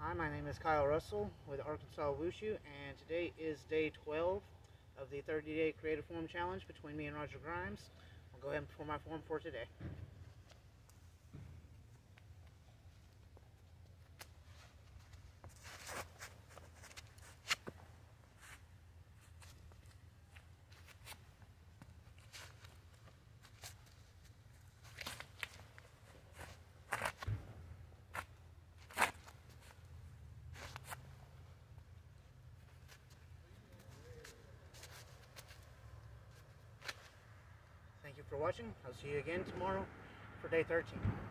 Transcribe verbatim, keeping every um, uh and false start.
Hi, my name is Kyle Russell with Arkansas Wushu, and today is day twelve of the thirty day Creative Form Challenge between me and Roger Grimes. I'll go ahead and perform my form for today. Thank you for watching. I'll see you again tomorrow for day thirteen.